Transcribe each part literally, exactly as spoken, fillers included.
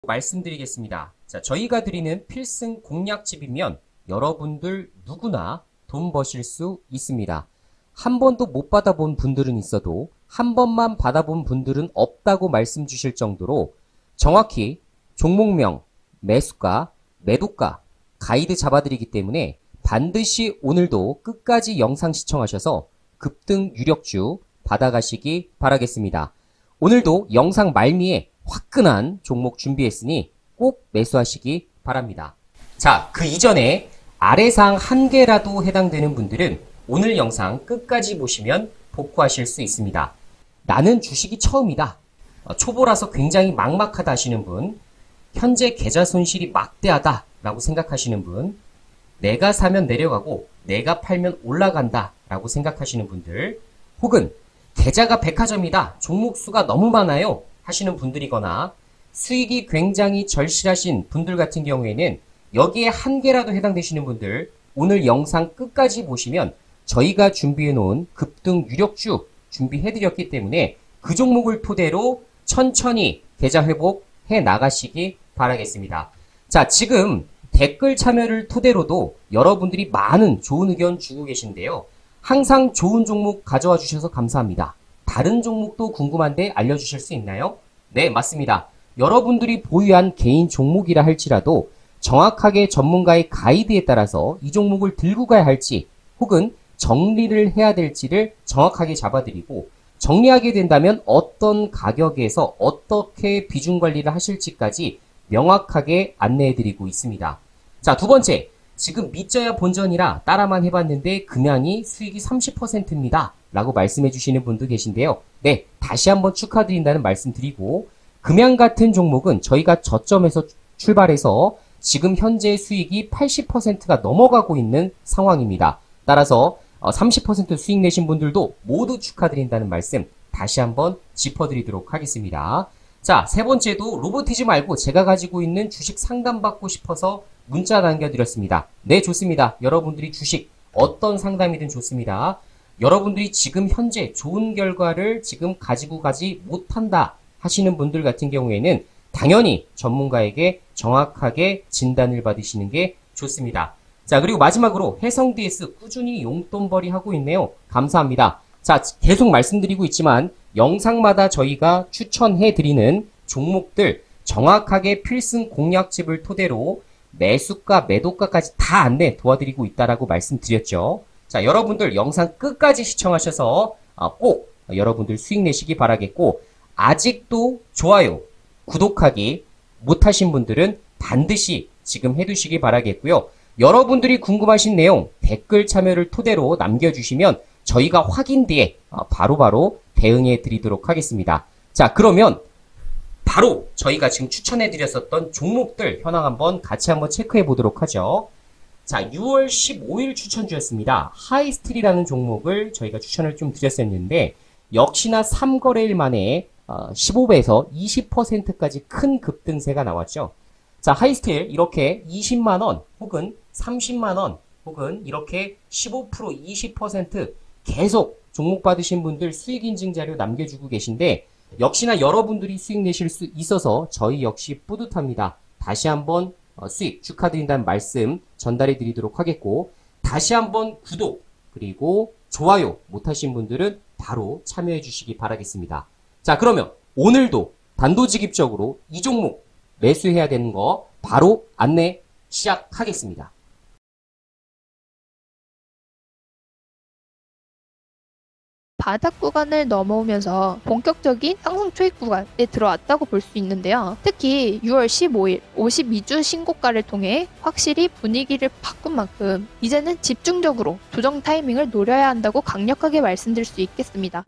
말씀드리겠습니다. 자, 저희가 드리는 필승 공략집이면 여러분들 누구나 돈 버실 수 있습니다. 한 번도 못 받아본 분들은 있어도 한 번만 받아본 분들은 없다고 말씀 주실 정도로 정확히 종목명, 매수가, 매도가, 가이드 잡아드리기 때문에 반드시 오늘도 끝까지 영상 시청하셔서 급등 유력주 받아가시기 바라겠습니다. 오늘도 영상 말미에 화끈한 종목 준비했으니 꼭 매수하시기 바랍니다. 자, 그 이전에 아래상 한 개라도 해당되는 분들은 오늘 영상 끝까지 보시면 복구하실 수 있습니다. 나는 주식이 처음이다. 초보라서 굉장히 막막하다 하시는 분, 현재 계좌 손실이 막대하다 라고 생각하시는 분, 내가 사면 내려가고 내가 팔면 올라간다 라고 생각하시는 분들, 혹은 계좌가 백화점이다, 종목 수가 너무 많아요 하시는 분들이거나 수익이 굉장히 절실하신 분들 같은 경우에는 여기에 한 개라도 해당되시는 분들, 오늘 영상 끝까지 보시면 저희가 준비해 놓은 급등 유력주 준비해 드렸기 때문에 그 종목을 토대로 천천히 계좌 회복해 나가시기 바라겠습니다. 자, 지금 댓글 참여를 토대로도 여러분들이 많은 좋은 의견 주고 계신데요. 항상 좋은 종목 가져와 주셔서 감사합니다. 다른 종목도 궁금한데 알려주실 수 있나요? 네, 맞습니다. 여러분들이 보유한 개인 종목이라 할지라도 정확하게 전문가의 가이드에 따라서 이 종목을 들고 가야 할지 혹은 정리를 해야 될지를 정확하게 잡아드리고, 정리하게 된다면 어떤 가격에서 어떻게 비중 관리를 하실지까지 명확하게 안내해드리고 있습니다. 자, 두 번째, 지금 믿져야 본전이라 따라만 해봤는데 금양이 수익이 삼십 퍼센트입니다 라고 말씀해 주시는 분도 계신데요. 네, 다시 한번 축하드린다는 말씀 드리고, 금양 같은 종목은 저희가 저점에서 출발해서 지금 현재 수익이 팔십 퍼센트가 넘어가고 있는 상황입니다. 따라서 삼십 퍼센트 수익 내신 분들도 모두 축하드린다는 말씀 다시 한번 짚어드리도록 하겠습니다. 자, 세 번째도 로보티즘 말고 제가 가지고 있는 주식 상담받고 싶어서 문자 남겨드렸습니다. 네, 좋습니다. 여러분들이 주식 어떤 상담이든 좋습니다. 여러분들이 지금 현재 좋은 결과를 지금 가지고 가지 못한다 하시는 분들 같은 경우에는 당연히 전문가에게 정확하게 진단을 받으시는 게 좋습니다. 자, 그리고 마지막으로 해성디에스 꾸준히 용돈벌이 하고 있네요. 감사합니다. 자, 계속 말씀드리고 있지만 영상마다 저희가 추천해드리는 종목들 정확하게 필승 공략집을 토대로 매수가, 매도가까지 다 안내 도와드리고 있다라고 말씀드렸죠. 자, 여러분들 영상 끝까지 시청하셔서 꼭 여러분들 수익 내시기 바라겠고, 아직도 좋아요, 구독하기 못하신 분들은 반드시 지금 해두시기 바라겠고요. 여러분들이 궁금하신 내용 댓글 참여를 토대로 남겨주시면 저희가 확인 뒤에 바로바로 대응해 드리도록 하겠습니다. 자, 그러면 바로 저희가 지금 추천해 드렸었던 종목들 현황 한번 같이 한번 체크해 보도록 하죠. 자, 유월 십오일 추천주였습니다. 하이스틸이라는 종목을 저희가 추천을 좀 드렸었는데 역시나 삼 거래일 만에 십오 배에서 이십 퍼센트까지 큰 급등세가 나왔죠. 자, 하이스틸 이렇게 이십만 원 혹은 삼십만 원 혹은 이렇게 십오 퍼센트, 이십 퍼센트 계속 종목 받으신 분들 수익 인증 자료 남겨주고 계신데 역시나 여러분들이 수익 내실 수 있어서 저희 역시 뿌듯합니다. 다시 한번 수익 축하드린다는 말씀 전달해 드리도록 하겠고, 다시 한번 구독 그리고 좋아요 못하신 분들은 바로 참여해 주시기 바라겠습니다. 자, 그러면 오늘도 단도직입적으로 이 종목 매수해야 되는 거 바로 안내 시작하겠습니다. 바닥 구간을 넘어오면서 본격적인 상승 초입 구간에 들어왔다고 볼 수 있는데요. 특히 유월 십오일 오십이 주 신고가를 통해 확실히 분위기를 바꾼 만큼 이제는 집중적으로 조정 타이밍을 노려야 한다고 강력하게 말씀드릴 수 있겠습니다.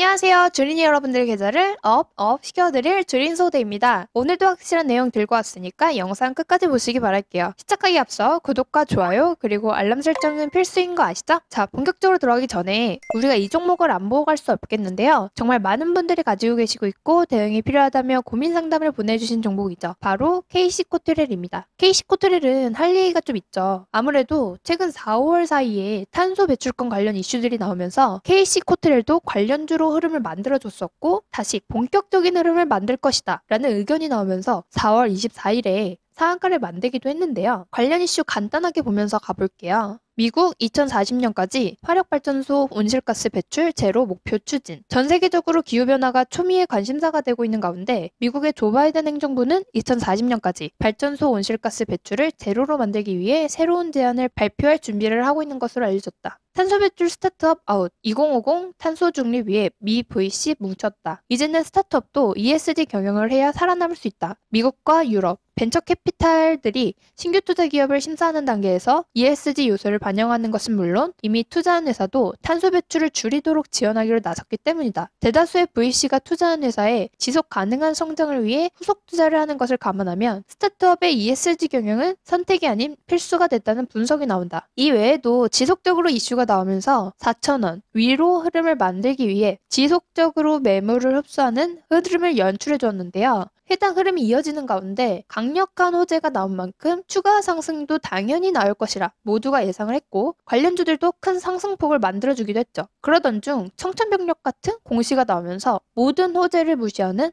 안녕하세요. 주린이 여러분들 계좌를 업, 업 시켜드릴 주린소대입니다. 오늘도 확실한 내용 들고 왔으니까 영상 끝까지 보시기 바랄게요. 시작하기 앞서 구독과 좋아요 그리고 알람 설정은 필수인 거 아시죠? 자, 본격적으로 들어가기 전에 우리가 이 종목을 안 보고 갈 수 없겠는데요. 정말 많은 분들이 가지고 계시고 있고 대응이 필요하다며 고민 상담을 보내주신 종목이죠. 바로 케이씨코트렐입니다. 케이씨코트렐은 할 얘기가 좀 있죠. 아무래도 최근 사, 오월 사이에 탄소 배출권 관련 이슈들이 나오면서 케이씨코트렐도 관련주로 흐름을 만들어줬었고 다시 본격적인 흐름을 만들 것이다 라는 의견이 나오면서 사월 이십사일에 상한가를 만들기도 했는데요. 관련 이슈 간단하게 보면서 가볼게요. 미국 이천사십년까지 화력발전소 온실가스 배출 제로 목표 추진. 전 세계적으로 기후변화가 초미의 관심사가 되고 있는 가운데 미국의 조 바이든 행정부는 이천사십년까지 발전소 온실가스 배출을 제로로 만들기 위해 새로운 제안을 발표할 준비를 하고 있는 것으로 알려졌다. 탄소 배출 스타트업 아웃 이천오십 탄소 중립 위해 미 브이씨 뭉쳤다. 이제는 스타트업도 이에스지 경영을 해야 살아남을 수 있다. 미국과 유럽 벤처 캐피탈들이 신규 투자 기업을 심사하는 단계에서 이에스지 요소를 반영하는 것은 물론 이미 투자한 회사도 탄소 배출을 줄이도록 지원하기로 나섰기 때문이다. 대다수의 브이씨가 투자한 회사에 지속 가능한 성장을 위해 후속 투자를 하는 것을 감안하면 스타트업의 이에스지 경영은 선택이 아닌 필수가 됐다는 분석이 나온다. 이 외에도 지속적으로 이슈가 나오면서 사천원 위로 흐름을 만들기 위해 지속적으로 매물을 흡수하는 흐름을 연출해 주었는데요. 해당 흐름이 이어지는 가운데 강력한 호재가 나온 만큼 추가 상승도 당연히 나올 것이라 모두가 예상을 했고 관련주들도 큰 상승폭을 만들어주기도 했죠. 그러던 중 청천벽력 같은 공시가 나오면서 모든 호재를 무시하는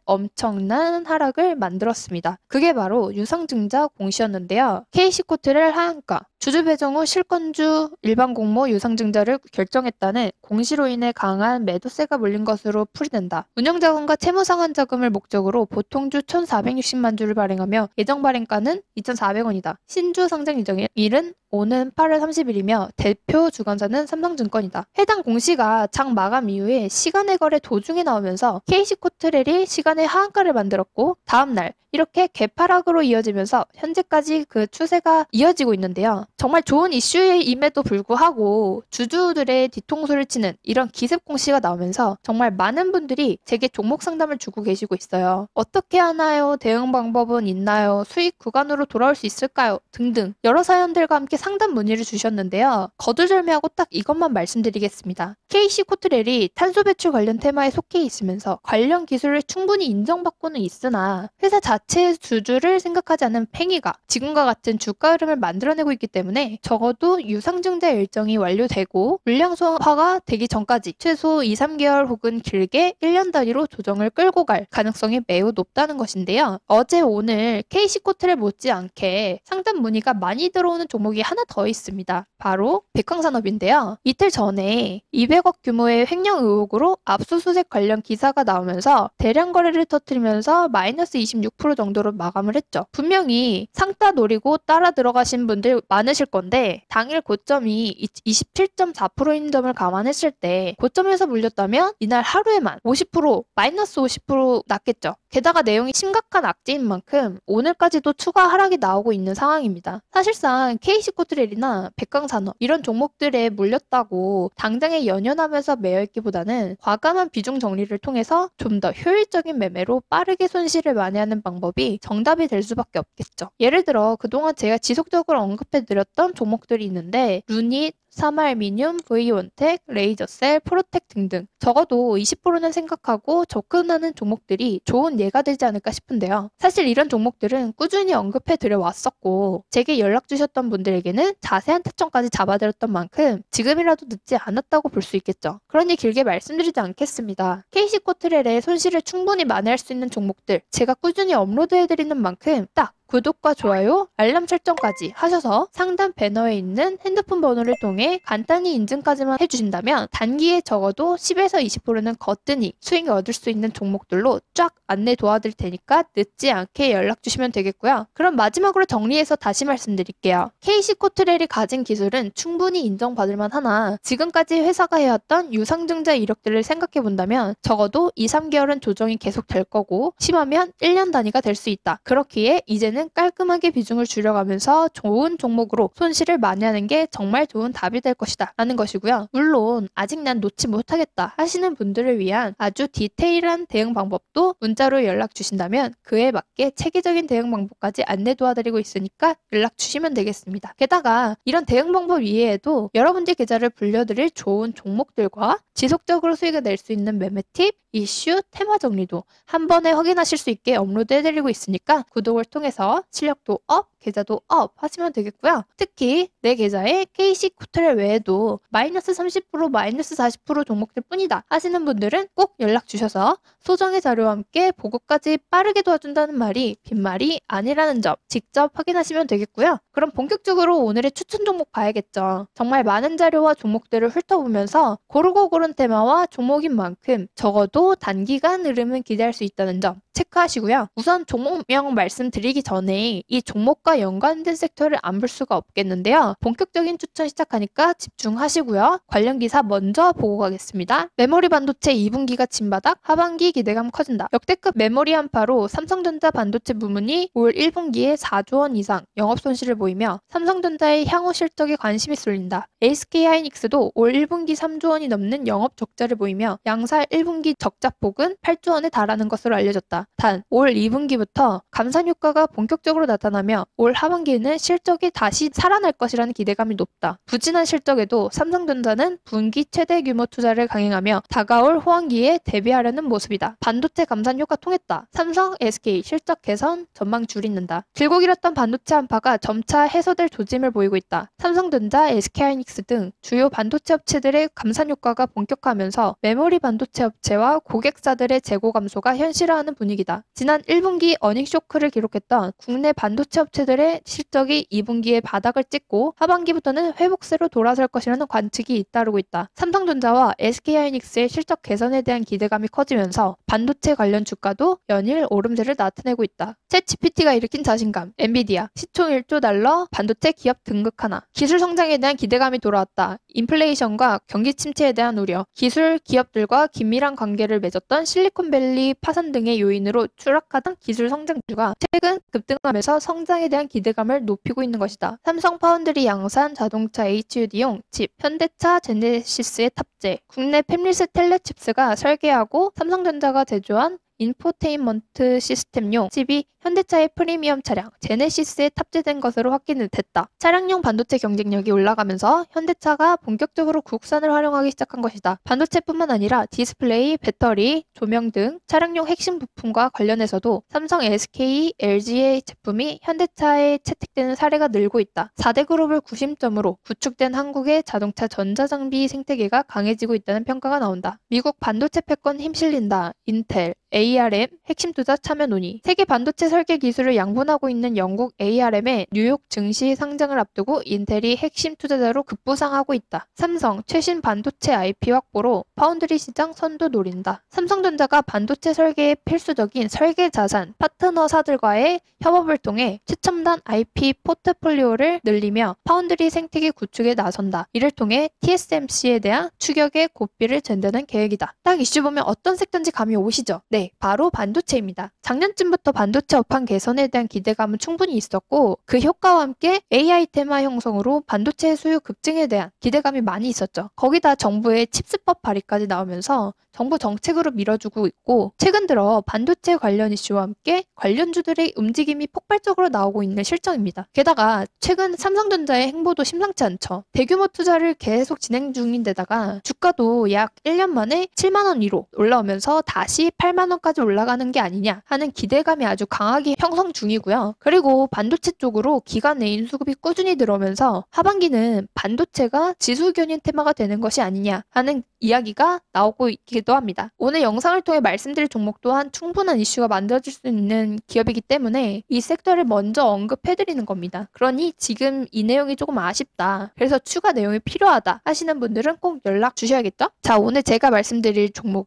엄청난 하락을 만들었습니다. 그게 바로 유상증자 공시였는데요. 케이씨코트렐 하한가 주주 배정 후 실권주 일반 공모 유상증자를 결정했다는 공시로 인해 강한 매도세가 몰린 것으로 풀이된다. 운영자금과 채무상환 자금을 목적으로 보통주 천사백육십만 주를 발행하며 예정 발행가는 이천사백원이다. 신주 상장 예정일은 오는 팔월 삼십일이며 대표 주관사는 삼성증권이다. 해당 공시가 장 마감 이후에 시간의 거래 도중에 나오면서 케이씨코트렐이 시간의 하한가를 만들었고 다음날 이렇게 개파락으로 이어지면서 현재까지 그 추세가 이어지고 있는데요. 정말 좋은 이슈임에도 불구하고 주주들의 뒤통수를 치는 이런 기습 공시가 나오면서 정말 많은 분들이 제게 종목 상담을 주고 계시고 있어요. 어떻게 하나요? 대응 방법은 있나요? 수익 구간으로 돌아올 수 있을까요? 등등 여러 사연들과 함께 상담 문의를 주셨는데요. 거두절미하고 딱 이것만 말씀드리겠습니다. 케이씨코트렐이 탄소 배출 관련 테마에 속해 있으면서 관련 기술을 충분히 인정받고는 있으나 회사 자체의 주주를 생각하지 않는 팽이가 지금과 같은 주가 흐름을 만들어내고 있기 때문에 적어도 유상증자 일정이 완료되고 물량소화가 되기 전까지 최소 이, 삼개월 혹은 길게 일 년 단위로 조정을 끌고 갈 가능성이 매우 높다는 것인데요. 어제 오늘 케이씨코트렐 못지않게 상담 문의가 많이 들어오는 종목이 하나 더 있습니다. 바로 백광산업인데요. 이틀 전에 이백억 규모의 횡령 의혹으로 압수수색 관련 기사가 나오면서 대량 거래를 터뜨리면서 마이너스 이십육 퍼센트 정도로 마감을 했죠. 분명히 상따 노리고 따라 들어가신 분들 많으실 건데 당일 고점이 이십칠 점 사 퍼센트인 점을 감안했을 때 고점에서 물렸다면 이날 하루에만 오십 퍼센트 마이너스 오십 퍼센트 났겠죠. 게다가 내용이 심각한 악재인 만큼 오늘까지도 추가 하락이 나오고 있는 상황입니다. 사실상 케이씨코트렐이나 백광산업 이런 종목들에 물렸다고 당장에 연연하면서 매여있기보다는 과감한 비중 정리를 통해서 좀 더 효율적인 매매로 빠르게 손실을 만회하는 방법이 정답이 될 수밖에 없겠죠. 예를 들어 그동안 제가 지속적으로 언급해드렸던 종목들이 있는데 루닛, 사마알미늄, 브이원텍, 레이저셀, 프로텍 등등 적어도 이십 퍼센트는 생각하고 접근하는 종목들이 좋은 예가 되지 않을까 싶은데요. 사실 이런 종목들은 꾸준히 언급해드려 왔었고 제게 연락 주셨던 분들에게는 자세한 타점까지 잡아드렸던 만큼 지금이라도 늦지 않았다고 볼 수 있겠죠. 그러니 길게 말씀드리지 않겠습니다. 케이씨코트렐의 손실을 충분히 만회할 수 있는 종목들 제가 꾸준히 업로드해드리는 만큼 딱 구독과 좋아요, 알람 설정까지 하셔서 상단 배너에 있는 핸드폰 번호를 통해 간단히 인증까지만 해주신다면 단기에 적어도 십에서 이십 퍼센트는 거뜬히 수익을 얻을 수 있는 종목들로 쫙 안내 도와드릴 테니까 늦지 않게 연락 주시면 되겠고요. 그럼 마지막으로 정리해서 다시 말씀드릴게요. 케이씨코트렐이 가진 기술은 충분히 인정받을 만하나 지금까지 회사가 해왔던 유상증자 이력들을 생각해본다면 적어도 이, 삼개월은 조정이 계속 될 거고 심하면 일 년 단위가 될 수 있다. 그렇기에 이제는 이제는 깔끔하게 비중을 줄여가면서 좋은 종목으로 손실을 만회하는 게 정말 좋은 답이 될 것이다 라는 것이고요. 물론 아직 난 놓지 못하겠다 하시는 분들을 위한 아주 디테일한 대응 방법도 문자로 연락 주신다면 그에 맞게 체계적인 대응 방법까지 안내 도와드리고 있으니까 연락 주시면 되겠습니다. 게다가 이런 대응 방법 이외에도 여러분들 계좌를 불려드릴 좋은 종목들과 지속적으로 수익을 낼 수 있는 매매 팁, 이슈, 테마 정리도 한 번에 확인하실 수 있게 업로드해드리고 있으니까 구독을 통해서 실력도 업, 계좌도 업 하시면 되겠고요. 특히 내 계좌에 케이씨 코트렐 외에도 마이너스 삼십 퍼센트, 마이너스 사십 퍼센트 종목들 뿐이다 하시는 분들은 꼭 연락 주셔서 소정의 자료와 함께 보고까지 빠르게 도와준다는 말이 빈말이 아니라는 점 직접 확인하시면 되겠고요. 그럼 본격적으로 오늘의 추천 종목 봐야겠죠. 정말 많은 자료와 종목들을 훑어보면서 고르고 고른 테마와 종목인 만큼 적어도 단기간 흐름은 기대할 수 있다는 점 체크하시고요. 우선 종목명 말씀드리기 전에 이 종목과 연관된 섹터를 안 볼 수가 없겠는데요. 본격적인 추천 시작하니까 집중하시고요. 관련 기사 먼저 보고 가겠습니다. 메모리 반도체 이 분기가 진바닥, 하반기 기대감 커진다. 역대급 메모리 한파로 삼성전자 반도체 부문이 올 일 분기에 사조 원 이상 영업 손실을 보이며 삼성전자의 향후 실적에 관심이 쏠린다. 에스케이하이닉스도 올 일 분기 삼조 원이 넘는 영업 적자를 보이며 양사 일 분기 적자폭은 팔조 원에 달하는 것으로 알려졌다. 단, 올 이 분기부터 감산 효과가 본격적으로 나타나며 올 하반기에는 실적이 다시 살아날 것이라는 기대감이 높다. 부진한 실적에도 삼성전자는 분기 최대 규모 투자를 강행하며 다가올 호황기에 대비하려는 모습이다. 반도체 감산 효과 통했다. 삼성, 에스케이 실적 개선 전망 줄이는다. 길고 길었던 반도체 한파가 점차 해소될 조짐을 보이고 있다. 삼성전자, 에스케이하이닉스 등 주요 반도체 업체들의 감산 효과가 본격화하면서 메모리 반도체 업체와 고객사들의 재고 감소가 현실화하는 분위기다. 지난 일 분기 어닝 쇼크를 기록했던 국내 반도체 업체들의 실적이 이 분기에 바닥을 찍고 하반기부터는 회복세로 돌아설 것이라는 관측이 잇따르고 있다. 삼성전자와 에스케이하이닉스의 실적 개선에 대한 기대감이 커지면서 반도체 관련 주가도 연일 오름세를 나타내고 있다. 챗지피티가 일으킨 자신감, 엔비디아, 시총 일조 달러, 반도체 기업 등극 하나. 기술 성장에 대한 기대감이 돌아왔다. 인플레이션과 경기 침체에 대한 우려, 기술 기업들과 긴밀한 관계를 맺었던 실리콘밸리 파산 등의 요인으로 추락하던 기술 성장주가 최근 급등하면서 성장에 대한 기대감을 높이고 있는 것이다. 삼성 파운드리 양산 자동차 에이치유디용 칩, 현대차 제네시스의 탑재, 국내 팹리스 텔레칩스가 설계하고 삼성전자가 제조한 인포테인먼트 시스템용 칩이 현대차의 프리미엄 차량 제네시스에 탑재된 것으로 확인이 됐다. 차량용 반도체 경쟁력이 올라가면서 현대차가 본격적으로 국산을 활용하기 시작한 것이다. 반도체뿐만 아니라 디스플레이, 배터리, 조명 등 차량용 핵심 부품과 관련해서도 삼성, 에스케이, 엘지의 제품이 현대차에 채택되는 사례가 늘고 있다. 사 대 그룹을 구심점으로 구축된 한국의 자동차 전자장비 생태계가 강해지고 있다는 평가가 나온다. 미국 반도체 패권 힘실린다. 인텔, 에이알엠 핵심 투자 참여 논의. 세계 반도체 설계 기술을 양분하고 있는 영국 에이알엠의 뉴욕 증시 상장을 앞두고 인텔이 핵심 투자자로 급부상하고 있다. 삼성 최신 반도체 아이피 확보로 파운드리 시장 선도 노린다. 삼성전자가 반도체 설계에 필수적인 설계 자산 파트너사들과의 협업을 통해 최첨단 아이피 포트폴리오를 늘리며 파운드리 생태계 구축에 나선다. 이를 통해 티에스엠씨에 대한 추격의 고삐를 젠다는 계획이다. 딱 이슈 보면 어떤 섹터인지 감이 오시죠? 네, 바로 반도체입니다. 작년쯤부터 반도체 업황 개선에 대한 기대감은 충분히 있었고 그 효과와 함께 에이아이 테마 형성으로 반도체 수요 급증에 대한 기대감이 많이 있었죠. 거기다 정부의 칩스법 발의까지 나오면서 정부 정책으로 밀어주고 있고 최근 들어 반도체 관련 이슈와 함께 관련주들의 움직임이 폭발적으로 나오고 있는 실정입니다. 게다가 최근 삼성전자의 행보도 심상치 않죠. 대규모 투자를 계속 진행 중인 데다가 주가도 약 일 년 만에 칠만 원 위로 올라오면서 다시 팔만 원까지 올라가는 게 아니냐 하는 기대감이 아주 강하게 형성 중이고요. 그리고 반도체 쪽으로 기관 내인 수급이 꾸준히 들어오면서 하반기는 반도체가 지수견인 테마가 되는 것이 아니냐 하는 이야기가 나오고 있기도 합니다. 오늘 영상을 통해 말씀드릴 종목 또한 충분한 이슈가 만들어질 수 있는 기업이기 때문에 이 섹터를 먼저 언급해드리는 겁니다. 그러니 지금 이 내용이 조금 아쉽다. 그래서 추가 내용이 필요하다 하시는 분들은 꼭 연락 주셔야겠죠? 자, 오늘 제가 말씀드릴 종목은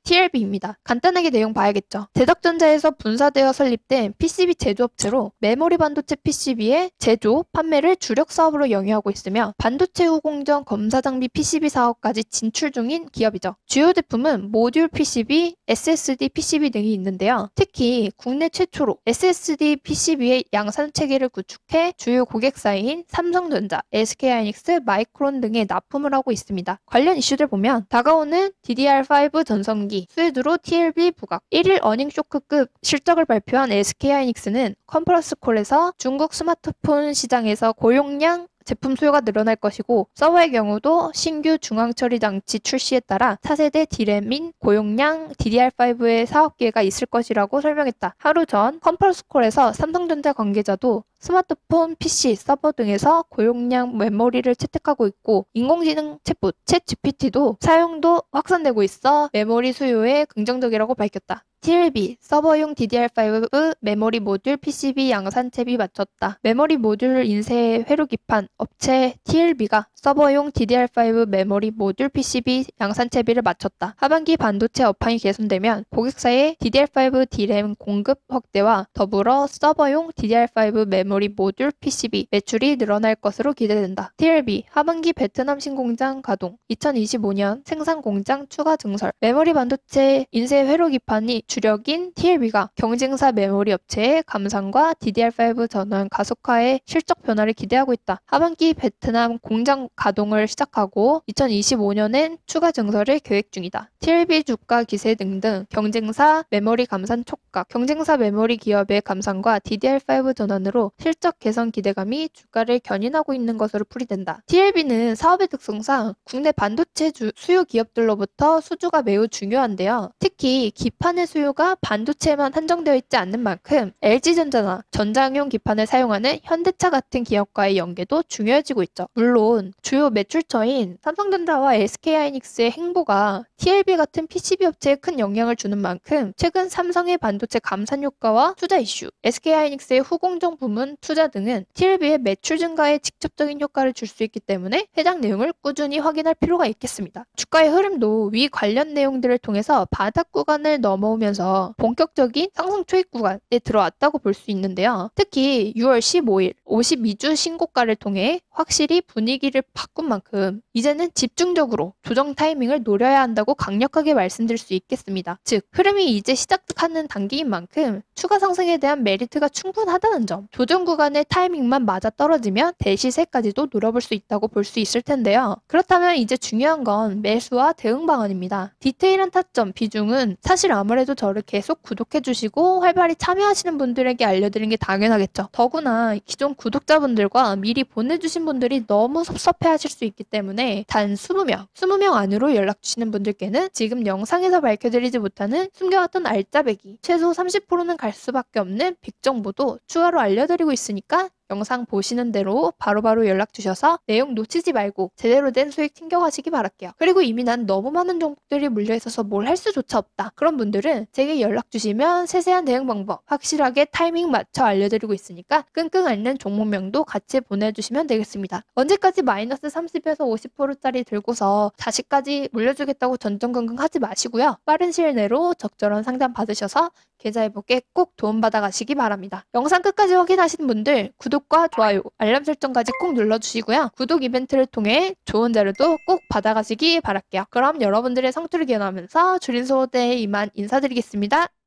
티엘비입니다. 간단하게 내용 봐야겠죠. 대덕전자에서 분사되어 설립된 피씨비 제조업체로 메모리 반도체 피씨비의 제조, 판매를 주력 사업으로 영위하고 있으며 반도체 후공정 검사 장비 피씨비 사업까지 진출 중인 기업이죠. 주요 제품은 모듈 피씨비, 에스에스디 피씨비 등이 있는데요. 특히 국내 최초로 에스에스디 피씨비의 양산 체계를 구축해 주요 고객사인 삼성전자, 에스케이하이닉스, 마이크론 등에 납품을 하고 있습니다. 관련 이슈들 보면 다가오는 디디알파이브 전성기, 수혜주로 티엘비 부각, 일 일 어닝쇼크급 실적을 발표한 에스케이하이닉스는 컨퍼런스 콜에서 중국 스마트폰 시장에서 고용량 제품 수요가 늘어날 것이고 서버의 경우도 신규 중앙처리 장치 출시에 따라 차세대 디램인 고용량 디디알파이브의 사업 기회가 있을 것이라고 설명했다. 하루 전 컨퍼런스콜에서 삼성전자 관계자도 스마트폰, 피씨, 서버 등에서 고용량 메모리를 채택하고 있고 인공지능 챗봇, 챗지피티도 사용도 확산되고 있어 메모리 수요에 긍정적이라고 밝혔다. 티엘비, 서버용 디디알파이브 메모리 모듈 피씨비 양산 탭이 맞췄다. 메모리 모듈 인쇄 회로 기판 업체 티엘비가 서버용 디디알파이브 메모리 모듈 피씨비 양산 탭을 맞췄다. 하반기 반도체 업황이 개선되면 고객사의 디디알파이브 디램 공급 확대와 더불어 서버용 디디알파이브 메모리 모듈 피씨비 매출이 늘어날 것으로 기대된다. 티엘비, 하반기 베트남 신공장 가동, 이천이십오 년 생산 공장 추가 증설, 메모리 반도체 인쇄 회로 기판이 주력인 티엘비가 경쟁사 메모리 업체의 감산과 디디알파이브 전환 가속화의 실적 변화를 기대하고 있다. 하반기 베트남 공장 가동을 시작하고 이천이십오 년엔 추가 증설을 계획 중이다. 티엘비 주가 기세 등등 경쟁사 메모리 감산 촉각, 경쟁사 메모리 기업의 감산과 디디알파이브 전환으로 실적 개선 기대감이 주가를 견인하고 있는 것으로 풀이된다. 티엘비는 사업의 특성상 국내 반도체 주, 수요 기업들로부터 수주가 매우 중요한데요. 특히 기판의 수요가 반도체에만 한정되어 있지 않는 만큼 엘지전자나 전장용 기판을 사용하는 현대차 같은 기업과의 연계도 중요해지고 있죠. 물론 주요 매출처인 삼성전자와 에스케이하이닉스의 행보가 티엘비 같은 피씨비 업체에 큰 영향을 주는 만큼 최근 삼성의 반도체 감산 효과와 투자 이슈, 에스케이하이닉스의 후공정 부문 투자 등은 티엘비의 매출 증가에 직접적인 효과를 줄 수 있기 때문에 해당 내용을 꾸준히 확인할 필요가 있겠습니다. 주가의 흐름도 위 관련 내용들을 통해서 바닥 구간을 넘어오면서 본격적인 상승 초입 구간에 들어왔다고 볼 수 있는데요. 특히 유월 십오일 오십이 주 신고가를 통해 확실히 분위기를 바꾼 만큼 이제는 집중적으로 조정 타이밍을 노려야 한다고 강력하게 말씀드릴 수 있겠습니다. 즉 흐름이 이제 시작하는 단계인 만큼 추가 상승에 대한 메리트가 충분하다는 점, 조정 구간의 타이밍만 맞아 떨어지면 대시세까지도 노려볼 수 있다고 볼 수 있을 텐데요. 그렇다면 이제 중요한 건 매수와 대응 방안입니다. 디테일한 타점, 비중은 사실 아무래도 저를 계속 구독해주시고 활발히 참여하시는 분들에게 알려드리는 게 당연하겠죠. 더구나 기존 구독자분들과 미리 보내주신 분들이 너무 섭섭해하실 수 있기 때문에 단 이십 명, 이십 명 안으로 연락주시는 분들께는 지금 영상에서 밝혀드리지 못하는 숨겨왔던 알짜배기, 최소 삼십 퍼센트는 갈 수밖에 없는 빅 정보도 추가로 알려드리고 있으니까 영상 보시는 대로 바로바로 연락 주셔서 내용 놓치지 말고 제대로 된 수익 챙겨가시기 바랄게요. 그리고 이미 난 너무 많은 종목들이 물려있어서 뭘 할 수조차 없다. 그런 분들은 제게 연락 주시면 세세한 대응 방법 확실하게 타이밍 맞춰 알려드리고 있으니까 끙끙 앓는 종목명도 같이 보내주시면 되겠습니다. 언제까지 마이너스 삼십에서 오십 퍼센트짜리 들고서 다시까지 물려주겠다고 전전긍긍 하지 마시고요. 빠른 시일 내로 적절한 상담 받으셔서 계좌회복에 꼭 도움받아 가시기 바랍니다. 영상 끝까지 확인하신 분들 구독과 좋아요, 알람 설정까지 꼭 눌러주시고요. 구독 이벤트를 통해 좋은 자료도 꼭 받아가시기 바랄게요. 그럼 여러분들의 성투를 기원하면서 주린소대 이만 인사드리겠습니다.